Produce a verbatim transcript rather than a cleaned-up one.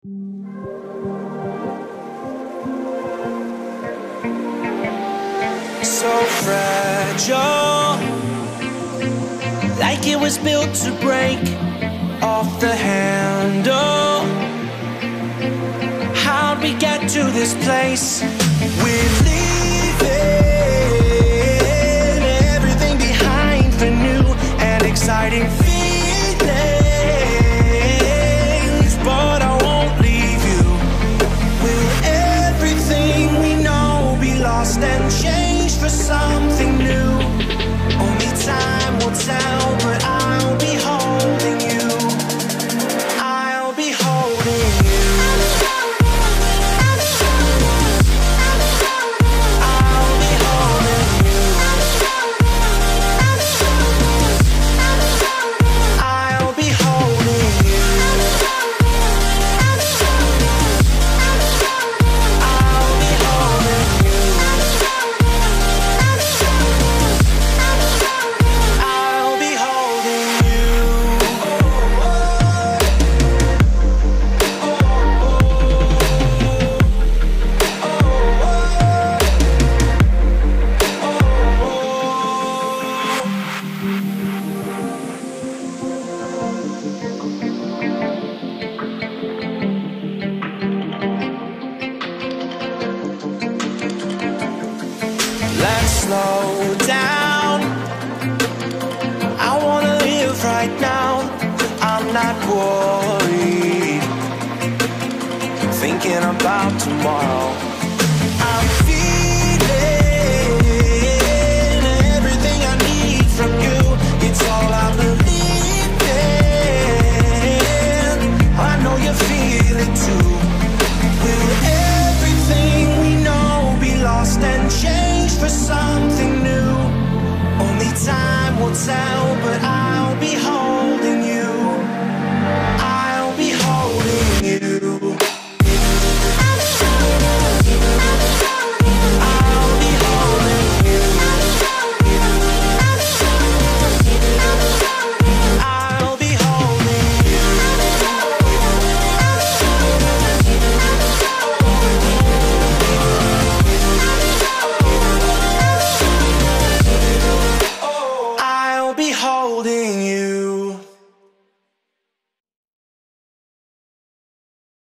So fragile, like it was built to break off the handle. How'd we get to this place? We're leaving everything behind for new and exciting feelings, but I won't leave you. Will everything we know be lost and changed for something new? Only time will tell, but I'll be holding you. I'll be holding you. I'll be holding you. I'll be holding you. I'll be holding you. I'll be holding you. Let's slow down. I wanna live right now. I'm not worried, thinking about tomorrow.